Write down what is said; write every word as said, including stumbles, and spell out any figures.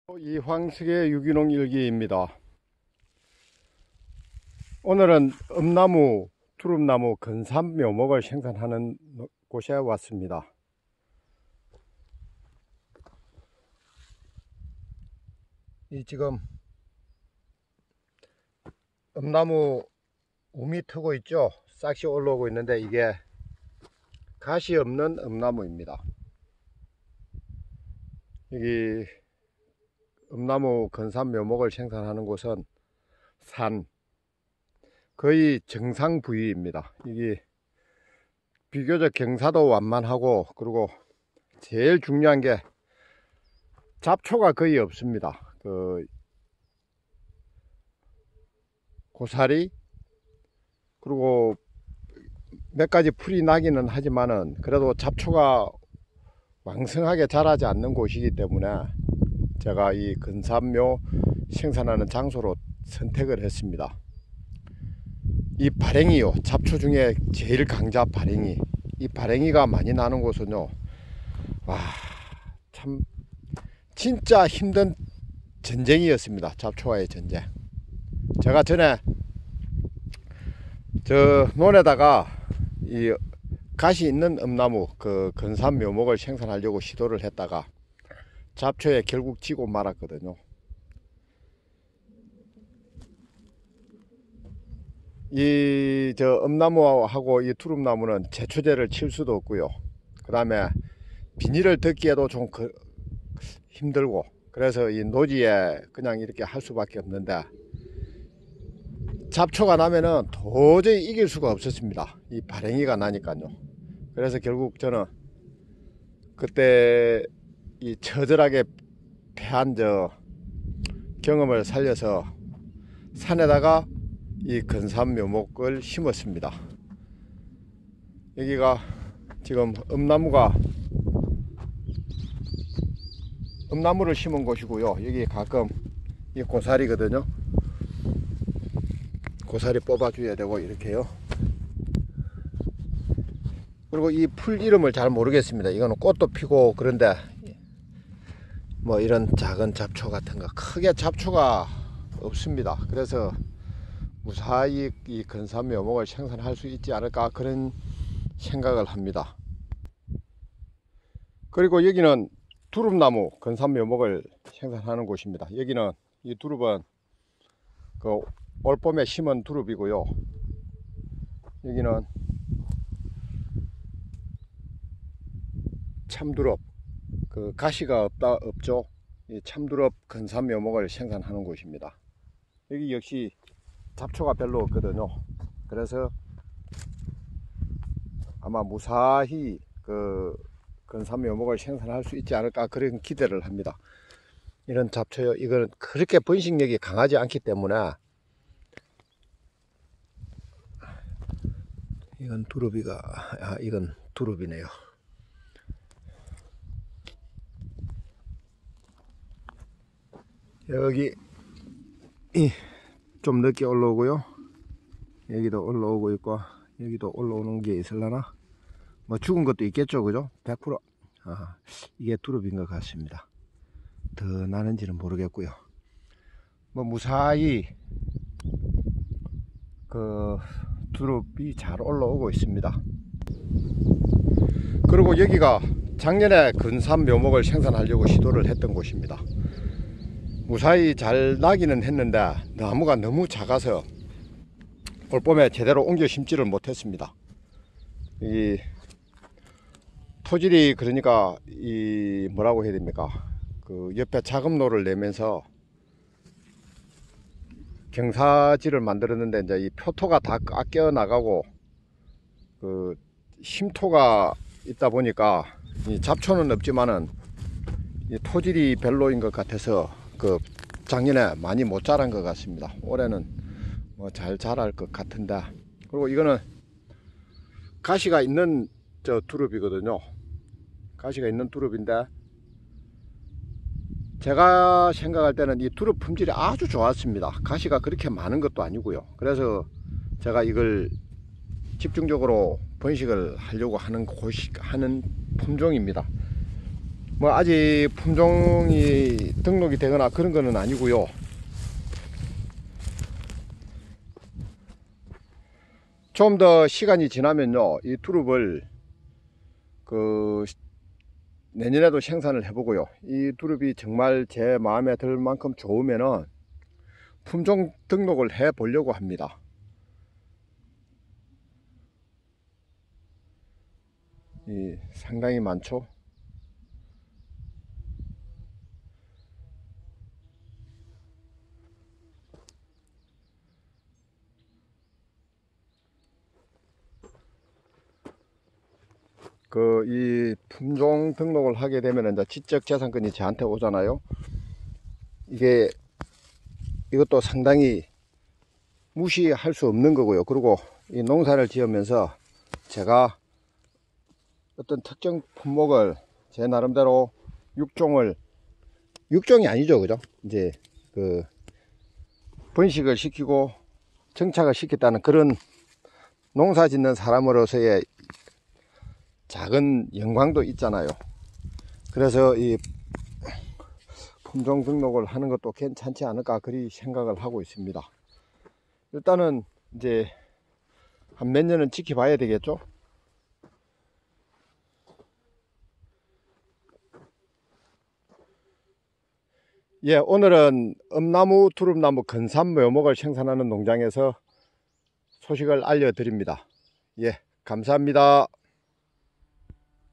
이황석의 유기농 일기입니다. 오늘은 엄나무, 두릅나무 근삼 묘목을 생산하는 곳에 왔습니다. 이 지금 엄나무 우미 트고 있죠? 싹이 올라오고 있는데 이게 가시 없는 엄나무입니다. 여기 엄나무 근삼 묘목을 생산하는 곳은 산 거의 정상 부위입니다. 이게 비교적 경사도 완만하고, 그리고 제일 중요한 게 잡초가 거의 없습니다. 그 고사리, 그리고 몇 가지 풀이 나기는 하지만은 그래도 잡초가 왕성하게 자라지 않는 곳이기 때문에 제가 이 근삼묘 생산하는 장소로 선택을 했습니다. 이 발행이요, 잡초 중에 제일 강자 발행이, 이 발행이가 많이 나는 곳은요, 와, 참 진짜 힘든 전쟁이었습니다. 잡초와의 전쟁. 제가 전에 저 논에다가 이 가시 있는 엄나무 그 근삼 묘목을 생산하려고 시도를 했다가 잡초에 결국 지고 말았거든요. 이 저 엄나무하고 이 두릅나무는 제초제를 칠 수도 없고요. 그 다음에 비닐을 덮기에도 좀 그 힘들고, 그래서 이 노지에 그냥 이렇게 할 수밖에 없는데, 잡초가 나면은 도저히 이길 수가 없었습니다. 이 발행이가 나니까요. 그래서 결국 저는 그때 이 처절하게 패한 저 경험을 살려서 산에다가 이 근삼 묘목을 심었습니다. 여기가 지금 엄나무가 엄나무를 심은 곳이고요. 여기 가끔 이 고사리거든요. 고사리 뽑아줘야 되고 이렇게요. 그리고 이 풀 이름을 잘 모르겠습니다. 이거는 꽃도 피고 그런데 뭐 이런 작은 잡초 같은 거, 크게 잡초가 없습니다. 그래서 무사히 이 근삼 묘목을 생산할 수 있지 않을까, 그런 생각을 합니다. 그리고 여기는 두릅나무 근삼 묘목을 생산하는 곳입니다. 여기는 이 두릅은 그 올봄에 심은 두릅이고요. 여기는 참두릅, 그 가시가 없다 없죠. 이 참두릅 근삼 묘목을 생산하는 곳입니다. 여기 역시 잡초가 별로 없거든요. 그래서 아마 무사히 그 근삼 묘목을 생산할 수 있지 않을까, 그런 기대를 합니다. 이런 잡초요, 이거는 그렇게 번식력이 강하지 않기 때문에. 이건 두릅이가, 아, 이건 두릅이네요. 여기 좀 늦게 올라오고요. 여기도 올라오고 있고, 여기도 올라오는 게 있을라나? 뭐 죽은 것도 있겠죠, 그죠? 백 퍼센트 아, 이게 두릅인 것 같습니다. 더 나는지는 모르겠고요. 뭐 무사히 그 두릅이 잘 올라오고 있습니다. 그리고 여기가 작년에 근삼 묘목을 생산하려고 시도를 했던 곳입니다. 무사히 잘 나기는 했는데 나무가 너무 작아서 올봄에 제대로 옮겨 심지를 못했습니다. 이 토질이, 그러니까 이 뭐라고 해야 됩니까, 그 옆에 자금로를 내면서 경사지를 만들었는데 이제 이 표토가 다 깎여 나가고 그 심토가 있다 보니까 이 잡초는 없지만은 이 토질이 별로인 것 같아서 그 작년에 많이 못 자란 것 같습니다. 올해는 뭐 잘 자랄 것 같은데. 그리고 이거는 가시가 있는 저 두릅이거든요. 가시가 있는 두릅인데 제가 생각할 때는 이 두릅 품질이 아주 좋았습니다. 가시가 그렇게 많은 것도 아니고요. 그래서 제가 이걸 집중적으로 번식을 하려고 하는 곳이, 하는 품종입니다. 뭐 아직 품종이 등록이 되거나 그런 거는 아니고요. 좀 더 시간이 지나면요, 이 두릅을 그 내년에도 생산을 해보고요. 이 두릅이 정말 제 마음에 들 만큼 좋으면은 품종 등록을 해 보려고 합니다. 이 상당히 많죠. 그 이 품종 등록을 하게 되면 이제 지적재산권이 저한테 오잖아요. 이게 이것도 상당히 무시할 수 없는 거고요. 그리고 이 농사를 지으면서 제가 어떤 특정 품목을 제 나름대로 육종을 육종이 아니죠, 그죠? 이제 그 번식을 시키고 정착을 시켰다는 그런 농사 짓는 사람으로서의 작은 영광도 있잖아요. 그래서 이 품종 등록을 하는 것도 괜찮지 않을까 그리 생각을 하고 있습니다. 일단은 이제 한 몇 년은 지켜봐야 되겠죠. 예, 오늘은 엄나무, 두릅나무, 근삼 묘목을 생산하는 농장에서 소식을 알려드립니다. 예, 감사합니다.